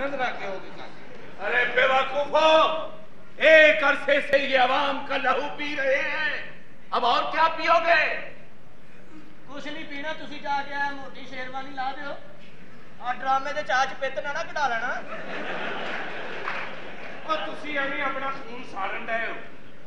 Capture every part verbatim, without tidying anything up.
आनंद रखे होगी। अरे बेवकूफो, एक अरसे से ये आवाम का लहू पी रहे हैं, अब और क्या पियोगे? कुछ नहीं पीना, तुसी जाके आ मोटी शेरवानी ला दो, आ ड्रामे दे चाच पित ना ना कटा लेना। और तुसी अभी अपना खून साड़न डे हो,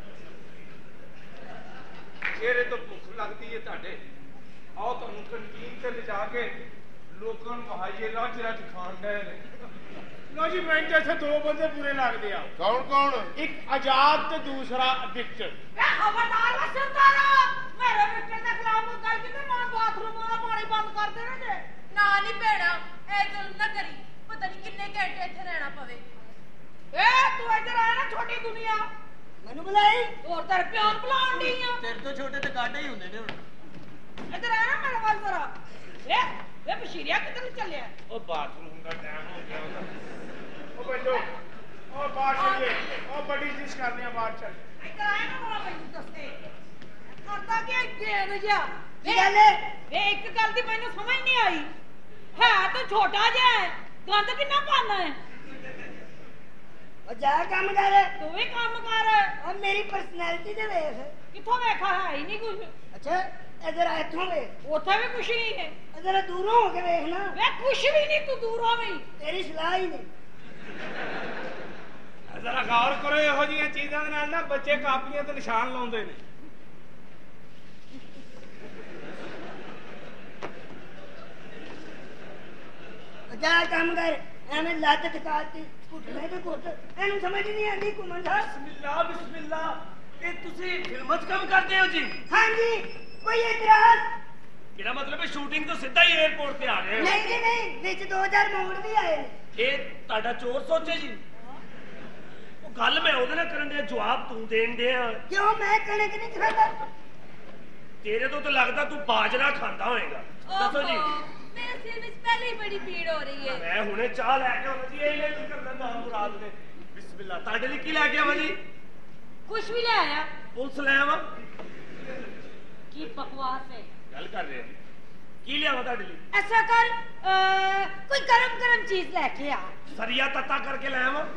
चेहरे तो भुख लगती है ताडे। आओ तुहानू कंटीन ते ले जाके लोगों को वहाइए रज रज खान डे ने। लो जी मैं जैसे दो बंदे पूरे लग दिया। कौन कौन? एक आजाद ते दूसरा विक्टर। खबरदार वा सरदारा, मेरे विक्टर के खिलाफ कोई गल कीती मैं बाथरूम वाला पानी बंद कर देना जे। ना नहीं भैणा, ए जुल्म ना करी, पता नहीं किन्ने घंटे इत्थे रहना पवे। ए तू इधर आ ना छोटी दुनिया, मैनू बुलाई और तेरे प्यार बुलाउण दी आ। तेरे तो छोटे ते गाडे ही हुंदे ने हुण। इधर आ ना मेरे वाल जरा। ए ए बशीरिया किधर चलिया? ओ बाथरूम का टाइम हो गया होगा। ओ बंदो, ओ बाहर चलिए, ओ बड़ी चीज करनी है, बाहर चल। इधर आया ना बड़ा ਮੈਨੂੰ ਦੱਸੇ ਕਰਦਾ ਕੀ ਗੇਮ ਜਿਹਾ ਕੀ ਗੱਲ ਹੈ? ਵੇ ਇੱਕ ਗੱਲ ਦੀ ਮੈਨੂੰ ਸਮਝ ਨਹੀਂ ਆਈ, ਹੈ ਤਾਂ ਛੋਟਾ ਜਿਹਾ ਹੈ, ਗੰਦ ਕਿੰਨਾ ਪਾਣਾ ਹੈ। ਉਹ ਜਾ ਕੰਮ ਕਰ। ਤੂੰ ਵੀ ਕੰਮ ਕਰ। ਉਹ ਮੇਰੀ ਪਰਸਨੈਲਿਟੀ ਦੇ ਵੇਖ। ਕਿੱਥੋਂ ਵੇਖਾ ਹੈ ਹੀ ਨਹੀਂ ਕੁਝ। ਅੱਛਾ ਇਧਰ ਆ, ਇੱਥੋਂ ਵੇਖ। ਉੱਥੇ ਵੀ ਕੁਛ ਨਹੀਂ ਹੈ। ਇਧਰ ਦੂਰੋਂ ਹੋ ਕੇ ਵੇਖ ਨਾ। ਵੇ ਕੁਛ ਵੀ ਨਹੀਂ, ਤੂੰ ਦੂਰੋਂ ਵੀ। ਤੇਰੀ ਸਲਾਹ ਹੀ ਨਹੀਂ। जरा गौर करो, ਇਹੋ ਜਿਹੀਆਂ ਚੀਜ਼ਾਂ ਦੇ ਨਾਲ ਨਾ ਬੱਚੇ ਕਾਪੀਆਂ ਤੇ ਨਿਸ਼ਾਨ ਲਾਉਂਦੇ ਨੇ। ਜਾ ਕੰਮ ਕਰ, ਐਵੇਂ ਲੱਤ ਟਿਕਾਤੀ ਘੁੱਟਣੇ ਤੇ ਘੁੱਟ। ਇਹਨੂੰ ਸਮਝ ਨਹੀਂ ਆਉਂਦੀ ਘੁੰਮਣ ਦਾ। ਬਿਸਮਿਲ੍ਲਾ ਬਿਸਮਿਲ੍ਲਾ, ਇਹ ਤੁਸੀਂ ਫਿਲਮਾਂ 'ਚ ਕੰਮ ਕਰਦੇ ਹੋ ਜੀ? ਹਾਂਜੀ, ਕੋਈ ਇਤਰਾਜ਼? ਮੇਰਾ ਮਤਲਬ ਹੈ ਸ਼ੂਟਿੰਗ ਤੋਂ ਸਿੱਧਾ ਹੀ 에어ਪੋਰਟ ਤੇ ਆ ਰਹੇ ਹੋ? ਨਹੀਂ ਜੀ ਨਹੀਂ, ਵਿੱਚ ਦੋ ਚਾਰ ਮੋੜ ਵੀ ਆਏ ਨੇ। ਇਹ ਤੁਹਾਡਾ ਚੋਰ ਸੋਚੇ ਜੀ? ਉਹ ਗੱਲ ਮੈਂ ਉਹਦੇ ਨਾਲ ਕਰਨ ਡਿਆ, ਜਵਾਬ ਤੂੰ ਦੇਣ ਡਿਆ। ਕਿਉਂ, ਮੈਂ ਕਣਕ ਨਹੀਂ ਖਾਂਦਾ? ਤੇਰੇ ਤੋਂ ਤਾਂ ਲੱਗਦਾ ਤੂੰ ਬਾਜਰਾ ਖਾਂਦਾ ਹੋਏਗਾ। ਦੱਸੋ ਜੀ। मेरे सिर में पहले ही बड़ी पीड़ हो रही है। ਮੈਂ ਹੁਣੇ ਚਾਹ ਲੈ ਕੇ ਆਉਣਾ ਜੀ, ਇਹ ਲੈ ਕੀ ਕਰਨਾ ਨਾਮ ਮੁਰਾਦ ਨੇ। ਬਿਸਮਿਲ੍ਲਾ। ਤੁਹਾਡੇ ਲਈ ਕੀ ਲੈ ਕੇ ਆਵਾਂ ਜੀ? ਕੁਛ ਵੀ ਲੈ ਆਇਆ। ਪੁਲਿਸ ਲੈ ਆਵਾਂ? ਕੀ ਬਕਵਾਸ ਹੈ। ਗੱਲ ਕਰ ਰਹੇ ਆ, ਕੀ ਲਿਆਵਾਂ ਤੁਹਾਡੇ ਲਈ? ऐसा कर, कोई गरम गरम चीज लेके आ। ਸਰੀਆ ਤੱਤਾ ਕਰਕੇ ਲੈ ਆਵਾਂ?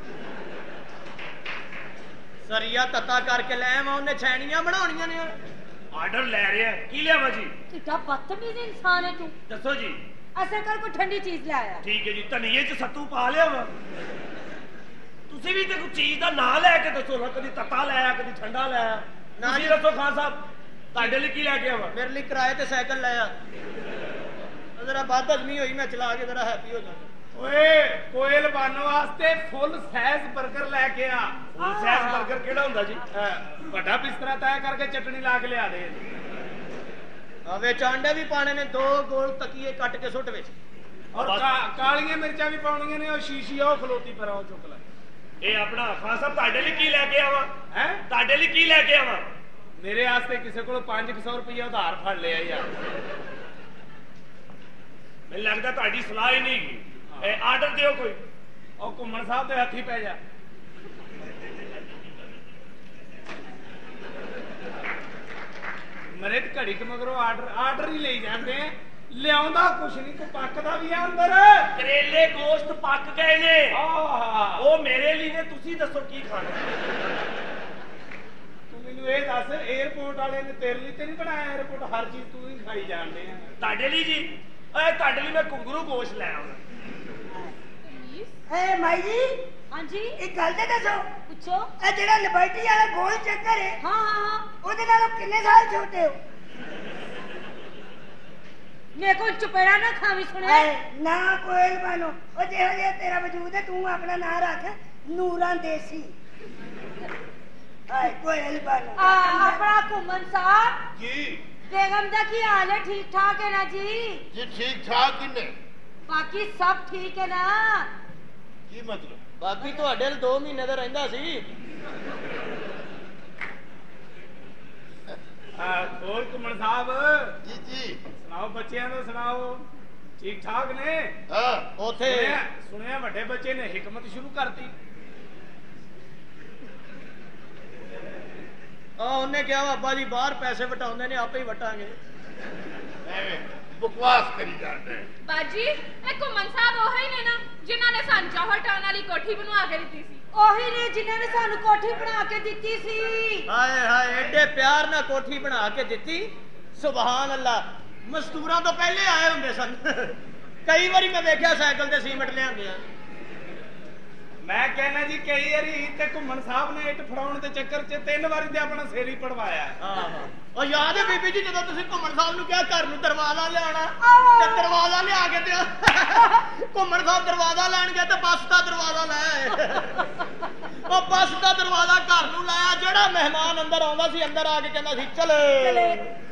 ਸਰੀਆ ਤੱਤਾ ਕਰਕੇ ਲੈ ਆਵਾਂ, ਉਹਨੇ ਛੈਣੀਆਂ ਬਣਾਉਣੀਆਂ ਨੇ। ਆਰਡਰ ਲੈ ਰਿਹਾ, ਕੀ ਲਿਆਵਾਂ ਜੀ? कितना बदतमीज इंसान है तू। ਦੱਸੋ ਜੀ। ऐसा कर, कोई ठंडी चीज ले आया। ਠੀਕ ਹੈ ਜੀ, ਧਨੀਏ 'ਚ ਸੱਤੂ ਪਾ ਲਿਆਵਾਂ? ਤੁਸੀਂ ਵੀ ਤੇ ਕੋਈ ਚੀਜ਼ ਦਾ ਨਾਂ ਲੈ ਕੇ ਦੱਸੋ ਨਾ, ਕਦੀ ਤੱਤਾ ਲੈ ਆ, ਕਦੀ ਠੰਡਾ ਲੈ ਆ। ਤੁਸੀਂ ਦੱਸੋ ਖਾਨ ਸਾਹਿਬ, ਤੁਹਾਡੇ ਲਈ ਕੀ ਲੈ ਕੇ ਆਵਾਂ? ਮੇਰੇ ਲਈ ਕਿਰਾਏ ਤੇ ਸਾਈਕਲ ਲੈ ਆ, ਜ਼ਰਾ ਵੱਧ ਹਜ਼ਮੀ ਹੋਈ, ਮੈਂ ਚਲਾ ਕੇ ਜ਼ਰਾ ਹੈਪੀ ਹੋ ਜਾਵਾਂ। ਓਏ ਕੋਇਲ ਬਾਨੋ ਵਾਸਤੇ ਫੁੱਲ ਸਾਈਜ਼ 버ਗਰ ਲੈ ਕੇ ਆ। ਫੁੱਲ ਸਾਈਜ਼ 버ਗਰ ਕਿਹੜਾ ਹੁੰਦਾ ਜੀ? ਵੱਡਾ ਬਿਸਤਰਾ ਤੈਅ ਕਰਕੇ ਚਟਣੀ ਲਾ ਕੇ ਲਿਆ ਦੇ। ਆ ਵਿੱਚ ਆਂਡੇ ਵੀ ਪਾਣੇ ਨੇ, ਦੋ ਗੋਲ ਤਕੀਏ ਕੱਟ ਕੇ ਸੁੱਟ ਵਿੱਚ। ਔਰ ਕਾਲੀਆਂ ਮਿਰਚਾਂ ਵੀ ਪਾਉਣੀਆਂ ਨੇ। ਉਹ ਸ਼ੀਸ਼ੀ ਉਹ ਖਲੋਤੀ ਪਰ ਉਹ ਚੁੱਕ ਲੈ। ਇਹ ਆਪਣਾ ਖਾਨ ਸਾਹਿਬ, ਤੁਹਾਡੇ ਲਈ ਕੀ ਲੈ ਕੇ ਆਵਾਂ? ਹੈ ਤੁਹਾਡੇ ਲਈ ਕੀ ਲੈ ਕੇ ਆਵਾਂ? ਮੇਰੇ ਵਾਸਤੇ ਕਿਸੇ ਕੋਲੋਂ ਪੰਜ ਸੌ ਰੁਪਈਆ ਉਧਾਰ ਫੜ ਲਿਆ ਯਾਰ। ਮੈਨੂੰ ਲੱਗਦਾ ਤੁਹਾਡੀ ਸਲਾਹ ਹੀ ਨਹੀਂ ਗਈ। ਇਹ ਆਰਡਰ ਦਿਓ ਕੋਈ। ਉਹ ਘੁੰਮਣ ਸਾਹਿਬ ਦੇ ਹੱਥੀ ਪੈ ਜਾ। ਮਰੇ ਤੇ ਘੜੀ ਕ ਮਗਰੋਂ ਆਰਡਰ ਆਰਡਰ ਹੀ ਲਈ ਜਾਂਦੇ ਆ, ਲਿਆਉਂਦਾ ਕੁਛ ਨਹੀਂ, ਕੋਈ ਪੱਕਦਾ ਵੀ ਆ ਅੰਦਰ। ਕਰੇਲੇ ਗੋਸ਼ਤ ਪੱਕ ਗਏ ਨੇ। ਆਹ ਉਹ ਮੇਰੇ ਲਈ ਨੇ, ਤੁਸੀਂ ਦੱਸੋ ਕੀ ਖਾਣਾ? ਤੂੰ ਮੈਨੂੰ ਇਹ ਦੱਸ, 에어ਪੋਰਟ ਵਾਲੇ ਨੇ ਤੇਰੇ ਲਈ ਤੇ ਨਹੀਂ ਬਣਾਇਆ 에어ਪੋਰਟ? ਹਰ ਚੀਜ਼ ਤੂੰ ਹੀ ਖਾਈ ਜਾਂਦੇ ਆ। ਤੁਹਾਡੇ ਲਈ ਜੀ? ਓਏ ਤੁਹਾਡੇ ਲਈ ਮੈਂ ਘੁੰਗਰੂ ਗੋਸ਼ਤ ਲੈ ਆਉਣਾ। ਏ ਮਾਈ ਜੀ, हाँ जी, ਇੱਕ ਗੱਲ ਤੇ ਦੱਸੋ, पूछो। ਇਹ ਜਿਹੜਾ ਲਿਬਰਟੀ ਵਾਲਾ ਗੋਲ ਚੱਕਰ ਹੈ, हाँ हाँ हाँ, ਉਹਦੇ ਨਾਲੋਂ ਕਿੰਨੇ ਸਾਲ ਛੋਟੇ ਹੋ? मेरे को चुपेड़ा ना खावी सुने। ਹਾਏ ਨਾ ਕੋਇਲ ਬਾਨੋ, ਉਹ ਜਿਹੋ ਜਿਹਾ ਤੇਰਾ ਵਜੂਦ ਹੈ, ਤੂੰ ਆਪਣਾ ਨਾਂ ਰੱਖ ਨੂਰਾਂ ਦੇਸੀ। ਹਾਏ ਕੋਇਲ ਬਾਨੋ। अपना घुमन साहब जी बेगम दा की हाल है? ठीक ठाक है ना जी? जी ठीक ठाक ही ने। बाकी सब ठीक है ना? की मतलब? ਬਾਕੀ ਤੁਹਾਡੇ ਨਾਲ ਦੋ ਮਹੀਨੇ ਦਾ ਰਹਿੰਦਾ ਸੀ। ਹੋਰ ਘੁੰਮਣ ਸਾਹਿਬ जी जी ਸੁਣਾਓ, ਬੱਚਿਆਂ ਨੂੰ ਸੁਣਾਓ, ਠੀਕ ਠਾਕ ਨੇ? हाँ ਉੱਥੇ ਸੁਣਿਆ ਵੱਡੇ ਬੱਚੇ ਨੇ ਹਿਕਮਤ ਸ਼ੁਰੂ ਕਰਤੀ। ਆ ਉਹਨੇ ਕਿਹਾ ਬਾਬਾ ਜੀ ਬਾਹਰ ਪੈਸੇ ਵਟਾਉਂਦੇ ਨੇ, ਆਪੇ ਹੀ ਵਟਾਂਗੇ। बकवास करी जाते हैं। ਬਾਜੀ ਇਹ ਘੁੰਮਣ ਸਾਹਿਬ ਉਹੀ ਨੇ ਨਾ ਜਿਨ੍ਹਾਂ ਨੇ ਸਾਨੂੰ ਜੌਹਰ ਟਾਊਨ ਵਾਲੀ ਕੋਠੀ ਬਣਵਾ ਕੇ ਦਿੱਤੀ ਸੀ। ਉਹੀ ਨੇ ਜਿਨ੍ਹਾਂ ਨੇ ਸਾਨੂੰ ਕੋਠੀ ਬਣਾ ਕੇ ਦਿੱਤੀ ਸੀ। ਹਾਏ ਹਾਏ ਐਡੇ ਪਿਆਰ ਨਾਲ ਕੋਠੀ ਬਣਾ ਕੇ ਦਿੱਤੀ। ਸੁਭਾਨ ਅੱਲਾ। ਮਜ਼ਦੂਰਾਂ ਤੋਂ ਪਹਿਲੇ ਆਏ ਹੁੰਦੇ ਸਨ। ਕਈ ਵਾਰੀ ਮੈਂ ਵੇਖਿਆ ਸਾਈਕਲ ਤੇ ਸੀਮੈਂਟ ਲਿਆਂਦੇ ਆ। ਮੈਂ ਕਹਿੰਦਾ ਜੀ ਕਈ ਵਾਰੀ ਤੇ ਘੁੰਮਣ ਸਾਹਿਬ ਨੇ ਇੱਟ ਫੜਾਉਣ ਦੇ ਚੱਕਰ 'ਚ ਤਿੰਨ ਵਾਰੀ ਤੇ ਆਪਣਾ ਸਿਰ ਹੀ ਪੜਵਾਇਆ। ਆਹੋ ਉਹ ਯਾਦ ਹੈ ਬੀਬੀ ਜੀ ਜਦੋਂ ਤੁਸੀਂ ਘੁੰਮਣ ਸਾਹਿਬ ਨੂੰ ਕਿਹਾ ਘਰ ਨੂੰ ਦਰਵਾਜ਼ਾ ਲਿਆਉਣਾ ਤੇ ਦਰਵਾਜ਼ਾ ਲਿਆ ਕੇ ਤੇ ਘੁੰਮਣ ਸਾਹਿਬ ਦਰਵਾਜ਼ਾ ਲੈਣ ਗਿਆ ਤੇ ਬੱਸ ਦਾ ਦਰਵਾਜ਼ਾ ਲੈ ਆਏ। ਉਹ ਬੱਸ ਦਾ ਦਰਵਾਜ਼ਾ ਘਰ ਨੂੰ ਲਾਇਆ। ਜਿਹੜਾ ਮਹਿਮਾਨ ਅੰਦਰ ਆਉਂਦਾ ਸੀ ਅੰਦਰ ਆ ਕੇ ਕਹਿੰਦਾ ਸੀ ਚਲੇ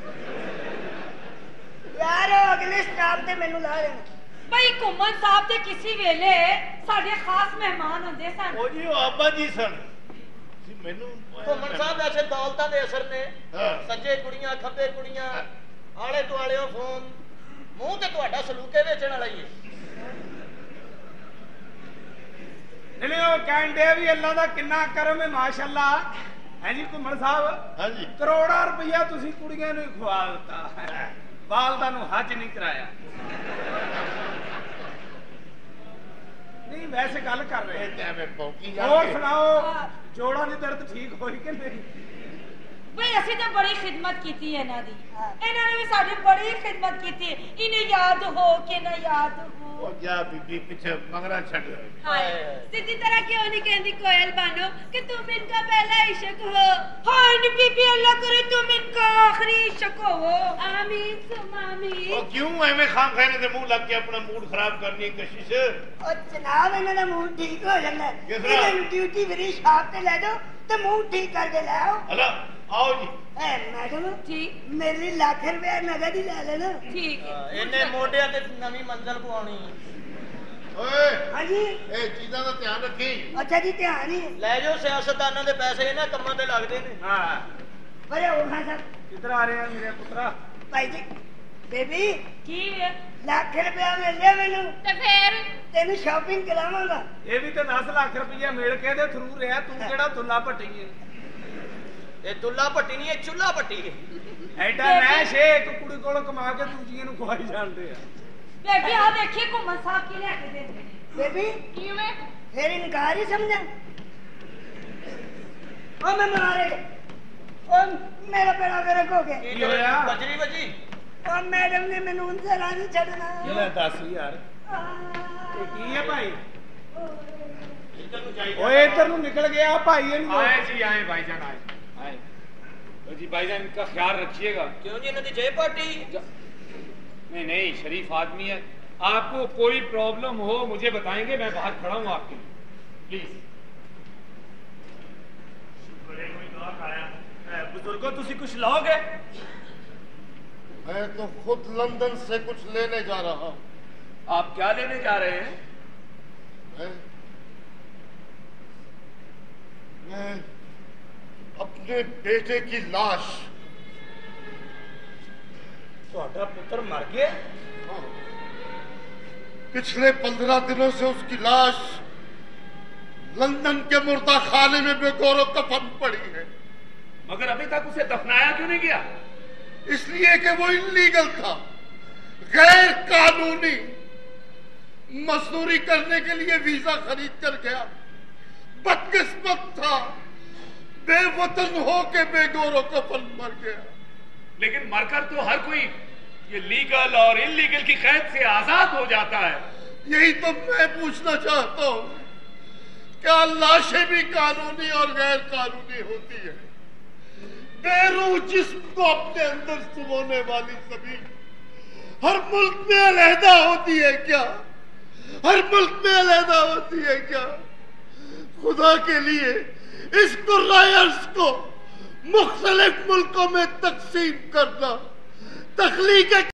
ਯਾਰ ਅਗਲੇ ਸਟਾਪ ਤੇ ਮੈਨੂੰ ਲਾ ਲੈਣਾ। ਬਈ ਘੁੰਮਣ ਸਾਹਿਬ ਦੇ ਕਿਸੇ ਵੇਲੇ ਸਾਡੇ ਖਾਸ ਮਹਿਮਾਨ ਹੁੰਦੇ ਸਨ। ਉਹ ਜੀ ਉਹ ਆਬਾ ਜੀ ਸਨ। ਸੀ ਮੈਨੂੰ ਘੁੰਮਣ ਸਾਹਿਬ ਵੈਸੇ ਦੌਲਤਾਂ ਦੇ ਅਸਰ ਨੇ। ਹਾਂ। ਸੱਜੇ ਕੁੜੀਆਂ ਖੱਬੇ ਕੁੜੀਆਂ ਆਲੇ ਦੁਆਲਿਓ ਫੋਨ ਮੂੰਹ ਤੇ ਤੁਹਾਡਾ ਸਲੂਕੇ ਵੇਚਣ ਵਾਲਾ ਹੀ ਹੈ। ਨਹੀਂ ਉਹ ਕਹਿੰਦੇ ਵੀ ਅੱਲਾ ਦਾ ਕਿੰਨਾ ਕਰਮ ਹੈ ਮਾਸ਼ਾਅੱਲਾ। ਹੈ ਜੀ ਘੁੰਮਣ ਸਾਹਿਬ। ਹਾਂਜੀ ਕਰੋੜਾਂ ਰੁਪਈਆ ਤੁਸੀਂ ਕੁੜੀਆਂ ਨੂੰ ਹੀ ਖਵਾ ਦਿੱਤਾ। ਵਾਲਦਾ ਨੂੰ ਹੱਜ ਨਹੀਂ ਕਰਾਇਆ। ਨਹੀਂ ਵੈਸੇ ਗੱਲ ਕਰ ਰਹੇ ਇਹ ਤੇ ਐਵੇਂ ਭੌਂਕੀ ਹੋਰ ਜਾਂਦੇ। ਸੁਣਾਓ ਜੋੜਾਂ ਦੀ ਦਰਦ ਠੀਕ ਹੋਈ ਕਿ ਨਹੀਂ? ਬਈ ਅਸੀਂ ਤਾਂ ਬੜੀ ਖਿਦਮਤ ਕੀਤੀ ਹੈ ਇਹਨਾਂ ਦੀ। ਇਹਨਾਂ ਨੇ ਵੀ ਸਾਡੀ ਬੜੀ ਖਿਦਮਤ ਕੀਤੀ। ਇਹਨੇ ਯਾਦ ਹੋ ਕਿ ਨਾ ਯਾਦ ਹੋ। ਉਹ ਜਾ ਬੀਬੀ ਪਿੱਛੇ ਮਗਰਾ ਛੱਡ। ਹਾਏ ਸਿੱਧੀ ਤਰ੍ਹਾਂ ਕਿਉਂ ਨਹੀਂ ਕਹਿੰਦੀ ਕੋयल बानो कि तुम इनका पहला इश्क हो। हाँ बीबी अल्लाह करे तुम इनका आखिरी इश्क हो। आमीन सुम आमीन। ਉਹ ਕਿਉਂ ਐਵੇਂ ਖਾਂ ਖਾਨੇ ਦੇ ਮੂੰਹ ਲੱਗ ਕੇ ਆਪਣਾ ਮੂਡ ਖਰਾਬ ਕਰਨੀ ਕਸ਼ਿਸ਼। ਉਹ ਜਨਾਬ ਇਹਨਾਂ ਦਾ ਮੂਡ ਠੀਕ ਹੋ ਜਾਂਦਾ। ਕਿਸ ਤਰ੍ਹਾਂ? ਇਹਨਾਂ ਨੂੰ ਡਿਊਟੀ ਮੇਰੀ ਸ਼ਾਪ ਤੇ ਲੈ ਜਾਓ ਤੇ ਮੂਡ ਠੀਕ ਕਰਕੇ ਲੈ ਆਓ। ਹਲਾ ਆਓ ਜੀ। ਐ ਮੈਡਮ ठीक ਮੇਰੇ ਲਈ ਲੱਖ ਰੁਪਏ ਨਗਦ ਹੀ ਲੈ ਲੈਣਾ। ठीक है। ਇਹਨੇ ਮੋਢਿਆਂ ਤੇ ਨਵੀਂ ਮੰਜ਼ਲ ਪਵਾਉਣੀ। ਓਏ ਹਾਂਜੀ ਇਹ ਚੀਜ਼ਾਂ ਦਾ ਧਿਆਨ ਰੱਖੀ। ਅੱਛਾ ਜੀ ਧਿਆਨ ਹੀ ਲੈ ਜਾਓ ਸਿਆਸਤਦਾਨਾਂ ਦੇ ਪੈਸੇ ਇਹਨਾਂ ਕੰਮਾਂ ਤੇ ਲੱਗਦੇ ਨੇ। ਹਾਂ ਬਰੇ ਉਹ ਖਾਨ ਸਾਹਿਬ ਕਿੱਧਰ ਆ ਰਹੇ ਆ ਮੇਰੇ ਪੁੱਤਰਾ? ਭਾਈ ਜੀ ਬੇਬੀ की है? ਲੱਖ ਰੁਪਏ ਮਿਲ ਗਿਆ ਮੈਨੂੰ ਤੇ ਫੇਰ ਤੈਨੂੰ ਸ਼ਾਪਿੰਗ ਕਰਾਵਾਂਗਾ। ਇਹ ਵੀ ਤੇ ਦਸ ਲੱਖ ਰੁਪਈਆ ਮਿਲ ਕੇ ਦੇ ਥਰੂ ਰਿਹਾ। ਤੂੰ ਕਿਹੜਾ ਦੁੱਲਾ ਭੱਟੀ ਹੈ? ਇਹ ਦੁੱਲਾ ਭੱਟੀ ਨਹੀਂ ਇਹ ਚੁੱਲਾ ਭੱਟੀ ਹੈ। ਐਡਾ ਨੈਸ਼ ਏ ਇੱਕ ਕੁੜੀ ਕੋਲੋਂ ਕਮਾ ਕੇ ਦੂਜੀਆਂ ਨੂੰ ਖਵਾਈ ਜਾਂਦੇ ਆ। बेबी आ देखिए घुमन साहब की लेके देते हैं। ਬੇਬੀ ਕਿਵੇਂ ਫਿਰ ਇਨਕਾਰ ਹੀ ਸਮਝਾਂ। ਉਹ ਮੈਂ ਮਾਰੇ ਉਹ ਮੇਰਾ ਬੇੜਾ ਗਰਕ ਹੋ ਗਿਆ। ਕੀ ਹੋਇਆ? ਬਜਰੀ ਵਜੀ ਉਹ ਮੈਡਮ ਨੇ ਮੈਨੂੰ ਉਨਸੇ ਰਾਜੀ ਛੱਡਣਾ। ਲੈ ਦੱਸ ਯਾਰ ਆਹ, ਇਹ ਕੀ ਹੈ ਭਾਈ? ਇੱਧਰ ਨੂੰ ਜਾਈ ਓਏ ਇੱਧਰ ਨੂੰ ਨਿਕਲ ਗਿਆ ਭਾਈ ਇਹਨੂੰ। आए जी आए भाईजान आए आए तो जी भाईजान इनका ख्याल रखिएगा। ਕਿਉਂ ਜੀ ਇਹਨਾਂ ਦੀ ਜੇ ਪਾਰਟੀ नहीं नहीं शरीफ आदमी है। आपको कोई प्रॉब्लम हो मुझे बताएंगे मैं बाहर खड़ा हूँ आपके लिए प्लीज। बुजुर्गो तुसी कुछ लाओगे? मैं तो खुद लंदन से कुछ लेने जा रहा हूँ। आप क्या लेने जा रहे हैं? मैं, मैं अपने बेटे की लाश। ਤੁਹਾਡਾ ਪੁੱਤਰ मर गया? हाँ, पिछले पंद्रह दिनों से उसकी लाश लंदन के मुर्दा खाने में बेगौर कफन पड़ी है। मगर अभी तक उसे दफनाया क्यों नहीं गया? इसलिए कि वो इलीगल था, गैर कानूनी। मजदूरी करने के लिए वीजा खरीद कर गया। बदकिस्मत था, बेवतन होके बेगौर कफन मर गया। लेकिन मरकर तो हर कोई ये लीगल और इलीगल की कैद से आजाद हो जाता है। यही तो मैं पूछना चाहता हूं, क्या लाशें भी कानूनी और गैर कानूनी होती है? बेरूह जिस्म को अपने अंदर सुबोने वाली जमीन हर मुल्क में अलहदा होती है क्या? हर मुल्क में अलहदा होती है क्या? खुदा के लिए इस कुर्रायर्स को मुख्तलिफ मुल्कों में तकसीम करना तख्लीक